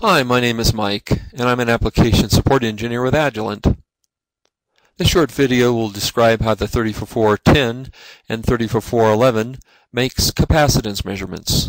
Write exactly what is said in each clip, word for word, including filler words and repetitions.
Hi, my name is Mike, and I'm an application support engineer with Agilent. This short video will describe how the three four four one zero and three four four one one makes capacitance measurements.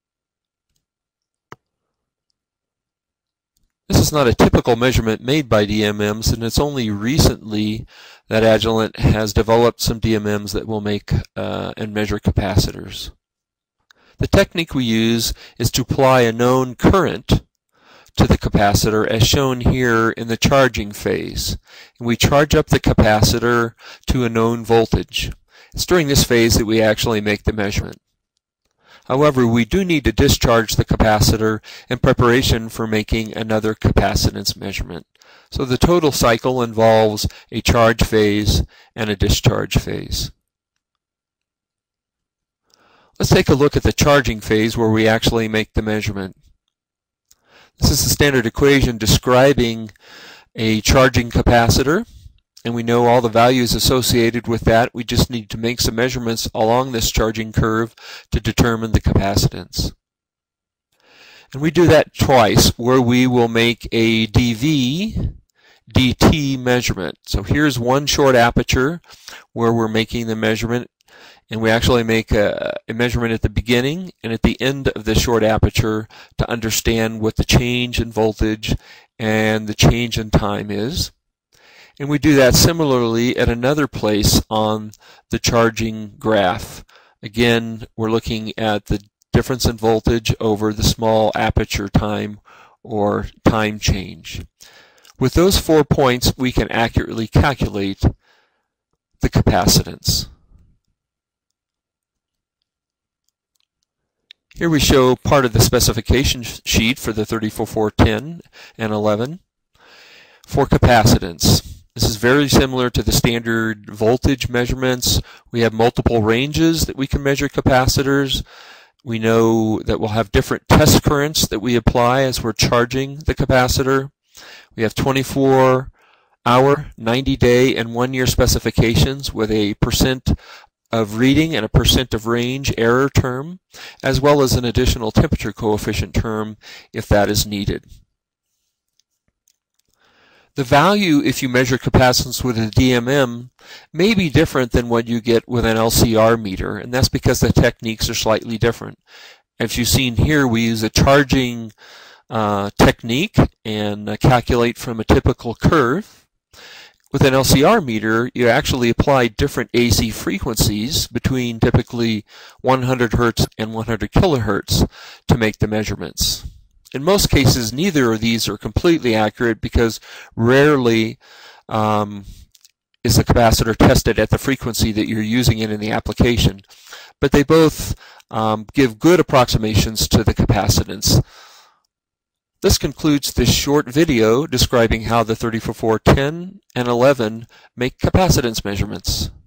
This is not a typical measurement made by D M Ms, and it's only recently that Agilent has developed some D M Ms that will make uh, and measure capacitors. The technique we use is to apply a known current to the capacitor as shown here in the charging phase. And we charge up the capacitor to a known voltage. It's during this phase that we actually make the measurement. However, we do need to discharge the capacitor in preparation for making another capacitance measurement. So the total cycle involves a charge phase and a discharge phase. Let's take a look at the charging phase where we actually make the measurement. This is the standard equation describing a charging capacitor, and we know all the values associated with that. We just need to make some measurements along this charging curve to determine the capacitance. And we do that twice, where we will make a D V D T measurement. So here's one short aperture where we're making the measurement, and we actually make a, a measurement at the beginning and at the end of the short aperture to understand what the change in voltage and the change in time is. And we do that similarly at another place on the charging graph. Again, we're looking at the difference in voltage over the small aperture time or time change. With those four points, we can accurately calculate the capacitance. Here we show part of the specification sheet for the three four four one zero and eleven for capacitance. This is very similar to the standard voltage measurements. We have multiple ranges that we can measure capacitors. We know that we'll have different test currents that we apply as we're charging the capacitor. We have twenty-four hour, ninety day, and one year specifications with a percent of reading and a percent of range error term, as well as an additional temperature coefficient term if that is needed. The value, if you measure capacitance with a D M M, may be different than what you get with an L C R meter, and that's because the techniques are slightly different. As you've seen here, we use a charging uh, technique and uh, calculate from a typical curve. With an L C R meter, you actually apply different A C frequencies between typically one hundred hertz and one hundred kilohertz to make the measurements. In most cases, neither of these are completely accurate because rarely um, is the capacitor tested at the frequency that you're using it in the application. But they both um, give good approximations to the capacitance. This concludes this short video describing how the three four four one zero and eleven make capacitance measurements.